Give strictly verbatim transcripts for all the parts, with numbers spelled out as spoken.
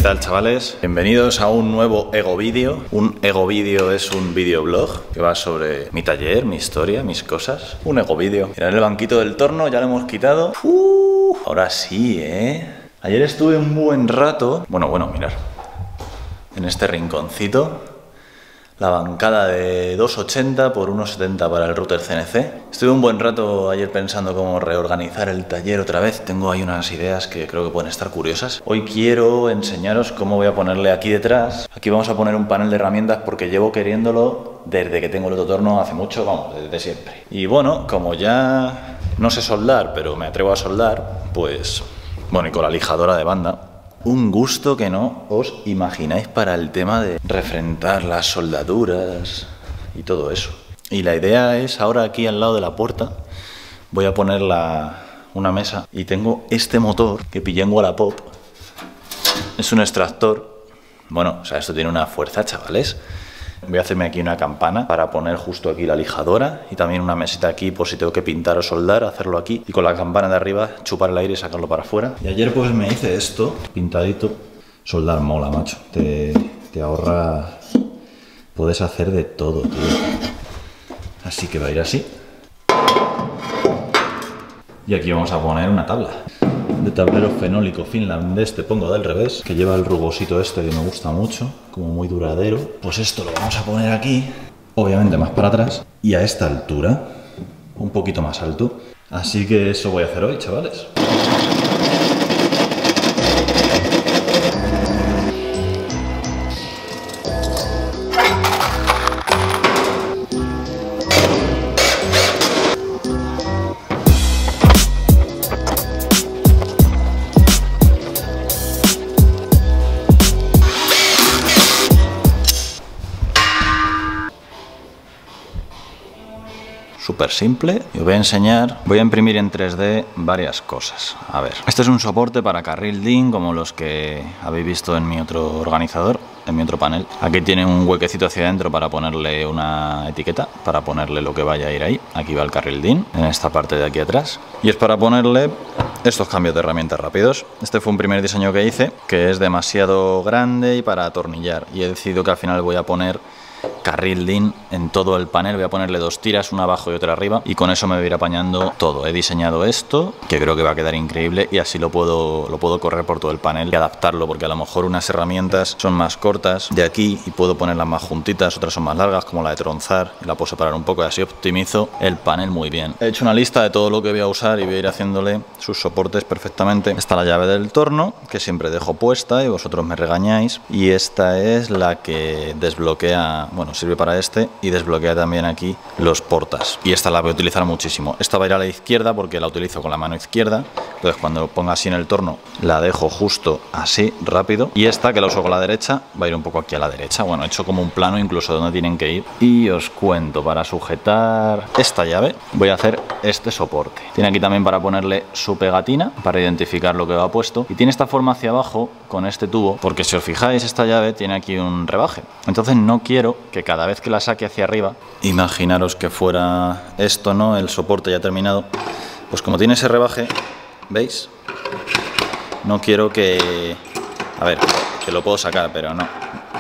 tal, chavales? Bienvenidos a un nuevo Ego Vídeo. Un Ego Vídeo es un videoblog que va sobre mi taller, mi historia, mis cosas. Un Ego Vídeo. Mirad el banquito del torno, ya lo hemos quitado. Uh, ahora sí, ¿eh? Ayer estuve un buen rato. Bueno, bueno, mirad. En este rinconcito. La bancada de dos ochenta por uno setenta para el router C N C. Estuve un buen rato ayer pensando cómo reorganizar el taller otra vez. Tengo ahí unas ideas que creo que pueden estar curiosas. Hoy quiero enseñaros cómo voy a ponerle aquí detrás. Aquí vamos a poner un panel de herramientas porque llevo queriéndolo desde que tengo el otro torno hace mucho, vamos, desde siempre. Y bueno, como ya no sé soldar, pero me atrevo a soldar, pues bueno, y con la lijadora de banda. Un gusto que no os imagináis para el tema de refrentar las soldaduras y todo eso. Y la idea es, ahora aquí al lado de la puerta, voy a poner la, una mesa y tengo este motor que pillé en Wallapop. Es un extractor. Bueno, o sea, esto tiene una fuerza, chavales. Voy a hacerme aquí una campana para poner justo aquí la lijadora y también una mesita aquí por si tengo que pintar o soldar, hacerlo aquí y con la campana de arriba chupar el aire y sacarlo para afuera. Y ayer pues me hice esto, pintadito. Soldar mola, macho. Te, te ahorra... Puedes hacer de todo, tío. Así que va a ir así. Y aquí vamos a poner una tabla de tablero fenólico finlandés, te pongo del revés, que lleva el rugosito este que me gusta mucho, como muy duradero. Pues esto lo vamos a poner aquí, obviamente más para atrás, y a esta altura, un poquito más alto. Así que eso voy a hacer hoy, chavales. Súper simple. Y os voy a enseñar, voy a imprimir en tres D varias cosas. A ver, este es un soporte para carril D I N como los que habéis visto en mi otro organizador, en mi otro panel. Aquí tiene un huequecito hacia adentro para ponerle una etiqueta, para ponerle lo que vaya a ir ahí. Aquí va el carril D I N, en esta parte de aquí atrás. Y es para ponerle estos cambios de herramientas rápidos. Este fue un primer diseño que hice, que es demasiado grande y para atornillar. Y he decidido que al final voy a poner carril D I N en todo el panel. Voy a ponerle dos tiras, una abajo y otra arriba, y con eso me voy a ir apañando todo. He diseñado esto, que creo que va a quedar increíble, y así lo puedo, lo puedo correr por todo el panel y adaptarlo, porque a lo mejor unas herramientas son más cortas de aquí y puedo ponerlas más juntitas, otras son más largas, como la de tronzar, y la puedo separar un poco y así optimizo el panel muy bien. He hecho una lista de todo lo que voy a usar y voy a ir haciéndole sus soportes perfectamente. Está la llave del torno, que siempre dejo puesta y vosotros me regañáis, y esta es la que desbloquea, bueno, sirve para este y desbloquea también aquí los portas, y esta la voy a utilizar muchísimo. Esta va a ir a la izquierda porque la utilizo con la mano izquierda, entonces cuando lo ponga así en el torno la dejo justo así, rápido, y esta que la uso con la derecha va a ir un poco aquí a la derecha. Bueno, he hecho como un plano incluso donde tienen que ir, y os cuento, para sujetar esta llave voy a hacer este soporte. Tiene aquí también para ponerle su pegatina para identificar lo que va puesto, y tiene esta forma hacia abajo con este tubo, porque si os fijáis esta llave tiene aquí un rebaje, entonces no quiero que cada vez que la saque hacia arriba, imaginaros que fuera esto, ¿no? El soporte ya terminado, pues como tiene ese rebaje, ¿veis? No quiero que... A ver, que lo puedo sacar, pero no.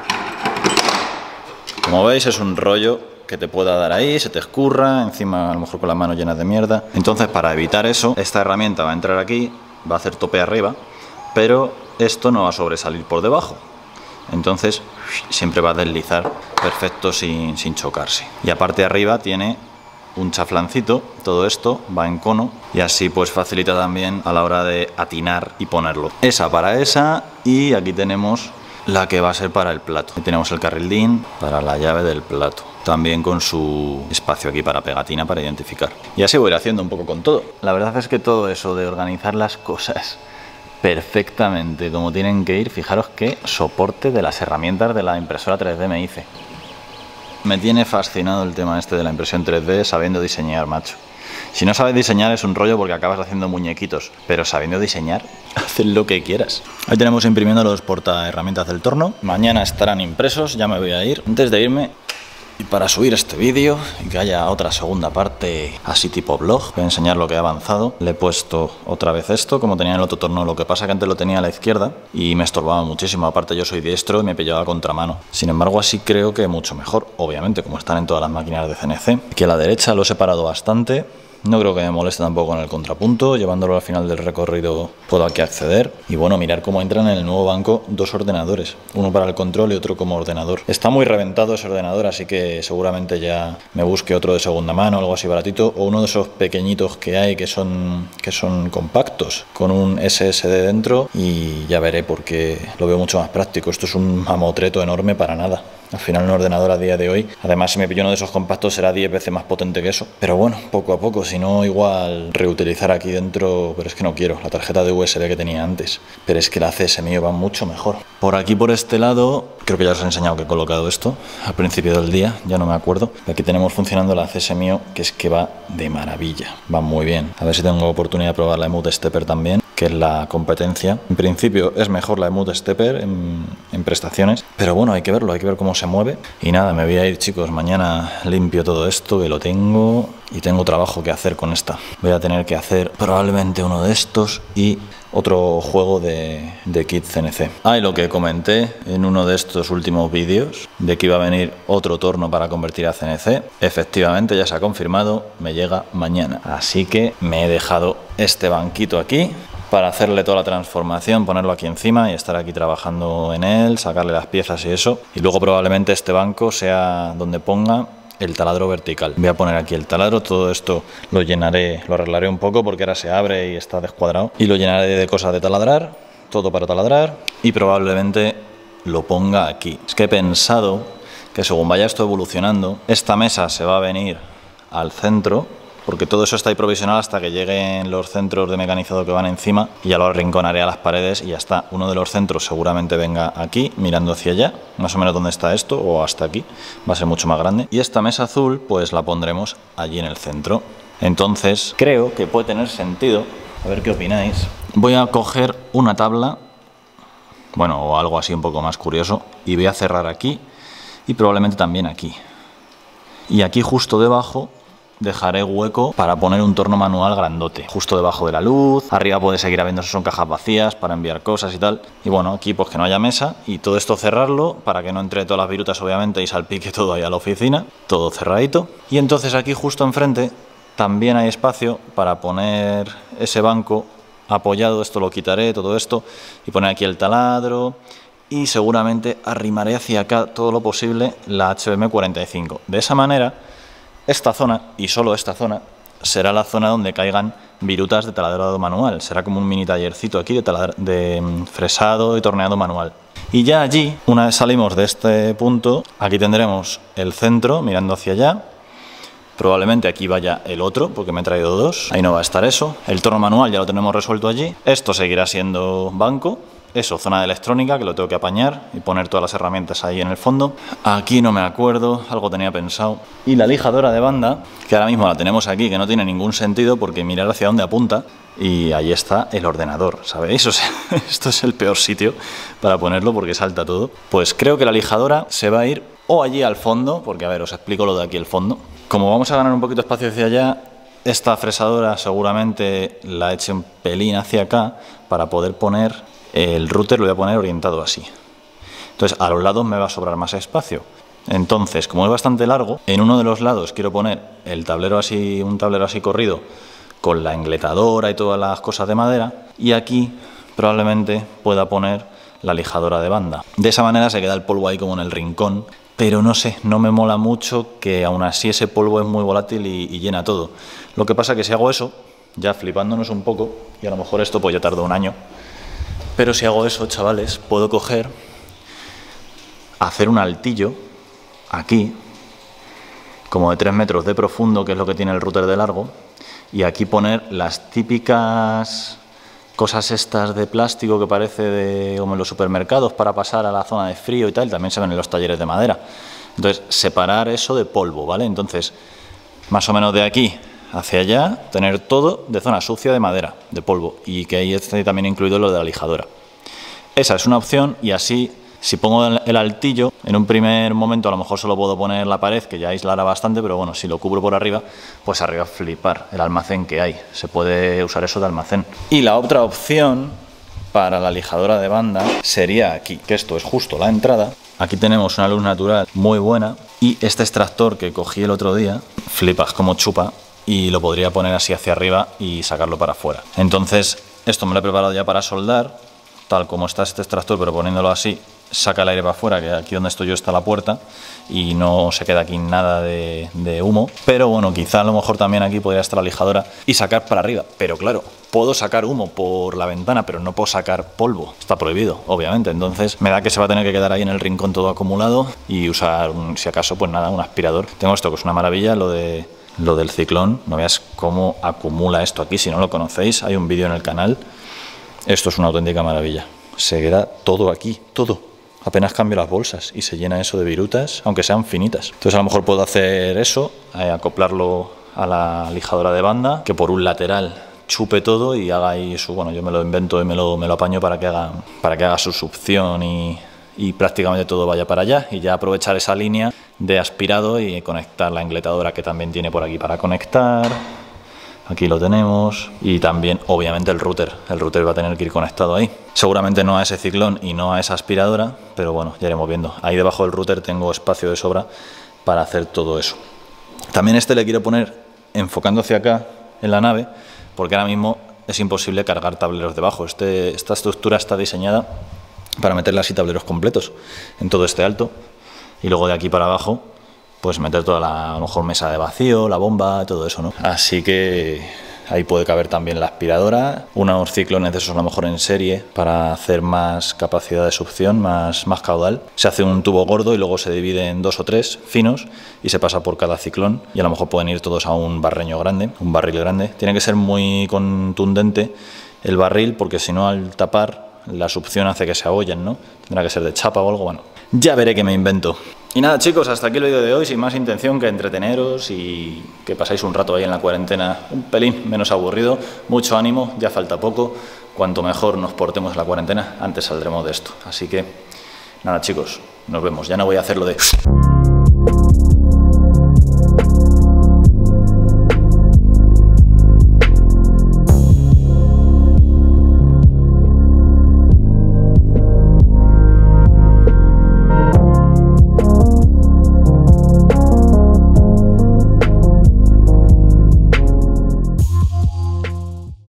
Como veis es un rollo que te pueda dar ahí, se te escurra, encima a lo mejor con las manos llenas de mierda. Entonces, para evitar eso, esta herramienta va a entrar aquí, va a hacer tope arriba, pero esto no va a sobresalir por debajo. Entonces siempre va a deslizar perfecto sin, sin chocarse. Y aparte arriba tiene un chaflancito, todo esto va en cono, y así pues facilita también a la hora de atinar y ponerlo. Esa para esa, y aquí tenemos la que va a ser para el plato. Aquí tenemos el carril D I N para la llave del plato, también con su espacio aquí para pegatina para identificar. Y así voy a ir haciendo un poco con todo. La verdad es que todo eso de organizar las cosas perfectamente como tienen que ir, fijaros qué soporte de las herramientas de la impresora tres D me hice. Me tiene fascinado el tema este de la impresión tres D sabiendo diseñar, macho. Si no sabes diseñar es un rollo porque acabas haciendo muñequitos, pero sabiendo diseñar, haz lo que quieras. Ahí tenemos imprimiendo los porta herramientas del torno. Mañana estarán impresos, ya me voy a ir. Antes de irme, Y para subir este vídeo y que haya otra segunda parte así tipo vlog, voy a enseñar lo que he avanzado. Le he puesto otra vez esto, como tenía en el otro torno. Lo que pasa que antes lo tenía a la izquierda y me estorbaba muchísimo. Aparte yo soy diestro y me pillaba a contramano. Sin embargo, así creo que mucho mejor, obviamente, como están en todas las máquinas de C N C. Que a la derecha lo he separado bastante. No creo que me moleste tampoco en el contrapunto. Llevándolo al final del recorrido puedo aquí acceder. Y bueno, mirar cómo entran en el nuevo banco dos ordenadores. Uno para el control y otro como ordenador. Está muy reventado ese ordenador, así que seguramente ya me busque otro de segunda mano, algo así baratito. O uno de esos pequeñitos que hay que son, que son compactos, con un S S D dentro. Y ya veré porque lo veo mucho más práctico. Esto es un mamotreto enorme para nada. Al final un ordenador a día de hoy, además si me pillo uno de esos compactos será diez veces más potente que eso. Pero bueno, poco a poco, si no igual reutilizar aquí dentro, pero es que no quiero, la tarjeta de U S B que tenía antes. Pero es que la C S M I va mucho mejor. Por aquí por este lado, creo que ya os he enseñado que he colocado esto al principio del día, ya no me acuerdo. Aquí tenemos funcionando la C S M I, que es que va de maravilla, va muy bien. A ver si tengo oportunidad de probar la Emote Stepper también, que es la competencia. En principio es mejor la Emote Stepper en, en prestaciones, pero bueno, hay que verlo, hay que ver cómo se mueve. Y nada, me voy a ir, chicos, mañana limpio todo esto, que lo tengo, y tengo trabajo que hacer con esta. Voy a tener que hacer probablemente uno de estos y otro juego de, de kit C N C. Ah, y lo que comenté en uno de estos últimos vídeos, de que iba a venir otro torno para convertir a C N C, efectivamente ya se ha confirmado, me llega mañana. Así que me he dejado este banquito aquí para hacerle toda la transformación, ponerlo aquí encima y estar aquí trabajando en él, sacarle las piezas y eso. Y luego probablemente este banco sea donde ponga el taladro vertical. Voy a poner aquí el taladro, todo esto lo llenaré, lo arreglaré un poco porque ahora se abre y está descuadrado. Y lo llenaré de cosas de taladrar, todo para taladrar, y probablemente lo ponga aquí. Es que he pensado que según vaya esto evolucionando, esta mesa se va a venir al centro, porque todo eso está ahí provisional hasta que lleguen los centros de mecanizado que van encima y ya lo arrinconaré a las paredes y ya está. Uno de los centros seguramente venga aquí, mirando hacia allá, más o menos donde está esto, o hasta aquí, va a ser mucho más grande. Y esta mesa azul pues la pondremos allí en el centro. Entonces creo que puede tener sentido, a ver qué opináis. Voy a coger una tabla, bueno, o algo así un poco más curioso, y voy a cerrar aquí y probablemente también aquí. Y aquí justo debajo dejaré hueco para poner un torno manual grandote, justo debajo de la luz. Arriba puede seguir habiendo, son cajas vacías para enviar cosas y tal. Y bueno, aquí pues que no haya mesa y todo esto cerrarlo para que no entre todas las virutas obviamente y salpique todo ahí a la oficina. Todo cerradito. Y entonces aquí justo enfrente también hay espacio para poner ese banco apoyado. Esto lo quitaré, todo esto, y poner aquí el taladro. Y seguramente arrimaré hacia acá todo lo posible la H B M cuarenta y cinco. De esa manera, esta zona, y solo esta zona, será la zona donde caigan virutas de taladrado manual. Será como un mini tallercito aquí de, de fresado y torneado manual. Y ya allí, una vez salimos de este punto, aquí tendremos el centro mirando hacia allá. Probablemente aquí vaya el otro, porque me he traído dos. Ahí no va a estar eso. El torno manual ya lo tenemos resuelto allí. Esto seguirá siendo banco. Eso, zona de electrónica, que lo tengo que apañar y poner todas las herramientas ahí en el fondo. Aquí no me acuerdo, algo tenía pensado. Y la lijadora de banda, que ahora mismo la tenemos aquí, que no tiene ningún sentido porque mirar hacia dónde apunta. Y ahí está el ordenador, ¿sabéis? O sea, esto es el peor sitio para ponerlo porque salta todo. Pues creo que la lijadora se va a ir o allí al fondo, porque a ver, os explico lo de aquí el fondo. Como vamos a ganar un poquito de espacio hacia allá, esta fresadora seguramente la eche un pelín hacia acá para poder poner el router, lo voy a poner orientado así. Entonces a los lados me va a sobrar más espacio. Entonces, como es bastante largo, en uno de los lados quiero poner el tablero así, un tablero así corrido, con la engletadora y todas las cosas de madera, y aquí probablemente pueda poner la lijadora de banda. De esa manera se queda el polvo ahí como en el rincón, pero no sé, no me mola mucho que aún así ese polvo es muy volátil y, y llena todo. Lo que pasa que si hago eso, ya flipándonos un poco, y a lo mejor esto pues ya tardó un año, pero si hago eso, chavales, puedo coger, hacer un altillo aquí, como de tres metros de profundo, que es lo que tiene el router de largo, y aquí poner las típicas cosas estas de plástico que parece de, como en los supermercados para pasar a la zona de frío y tal, también se ven en los talleres de madera. Entonces, separar eso de polvo, ¿vale? Entonces, más o menos de aquí hacia allá, tener todo de zona sucia de madera, de polvo, y que ahí esté también incluido lo de la lijadora. Esa es una opción y así Si pongo el altillo, en un primer momento a lo mejor solo puedo poner la pared, que ya aislará bastante, pero bueno, si lo cubro por arriba, pues arriba flipar el almacén que hay. Se puede usar eso de almacén. Y la otra opción para la lijadora de banda sería aquí, que esto es justo la entrada. Aquí tenemos una luz natural muy buena y este extractor que cogí el otro día, flipas como chupa, y lo podría poner así hacia arriba y sacarlo para afuera. Entonces, esto me lo he preparado ya para soldar, tal como está este extractor, pero poniéndolo así, saca el aire para afuera, que aquí donde estoy yo está la puerta y no se queda aquí nada de, de humo. Pero bueno, quizá a lo mejor también aquí podría estar la lijadora y sacar para arriba. Pero claro, puedo sacar humo por la ventana, pero no puedo sacar polvo. Está prohibido, obviamente. Entonces me da que se va a tener que quedar ahí en el rincón todo acumulado y usar, un, si acaso, pues nada, un aspirador. Tengo esto que es una maravilla, lo de... Lo del ciclón, no veas cómo acumula esto aquí, si no lo conocéis, hay un vídeo en el canal. Esto es una auténtica maravilla. Se queda todo aquí, todo. Apenas cambio las bolsas y se llena eso de virutas, aunque sean finitas. Entonces a lo mejor puedo hacer eso, eh, acoplarlo a la lijadora de banda, que por un lateral chupe todo y haga ahí su, bueno, yo me lo invento y me lo, me lo apaño para que haga, para que haga su succión y... y prácticamente todo vaya para allá, y ya aprovechar esa línea de aspirado y conectar la engletadora que también tiene por aquí para conectar. Aquí lo tenemos, y también obviamente el router, el router va a tener que ir conectado ahí, seguramente no a ese ciclón y no a esa aspiradora, pero bueno, ya iremos viendo. Ahí debajo del router tengo espacio de sobra para hacer todo eso. También este le quiero poner enfocando hacia acá en la nave, porque ahora mismo es imposible cargar tableros debajo. Este, esta estructura está diseñada para meterle así tableros completos en todo este alto, y luego de aquí para abajo pues meter toda la, a lo mejor mesa de vacío, la bomba, todo eso, ¿no? Así que ahí puede caber también la aspiradora, unos ciclones de esos a lo mejor en serie para hacer más capacidad de succión, más, más caudal. Se hace un tubo gordo y luego se divide en dos o tres finos y se pasa por cada ciclón, y a lo mejor pueden ir todos a un barreño grande, un barril grande. Tiene que ser muy contundente el barril, porque si no, al tapar la succión hace que se abollen, ¿no? Tendrá que ser de chapa o algo, bueno. Ya veré qué me invento. Y nada, chicos, hasta aquí el vídeo de hoy, sin más intención que entreteneros y que pasáis un rato ahí en la cuarentena un pelín menos aburrido. Mucho ánimo, ya falta poco. Cuanto mejor nos portemos en la cuarentena, antes saldremos de esto. Así que, nada, chicos, nos vemos. Ya no voy a hacer lo de...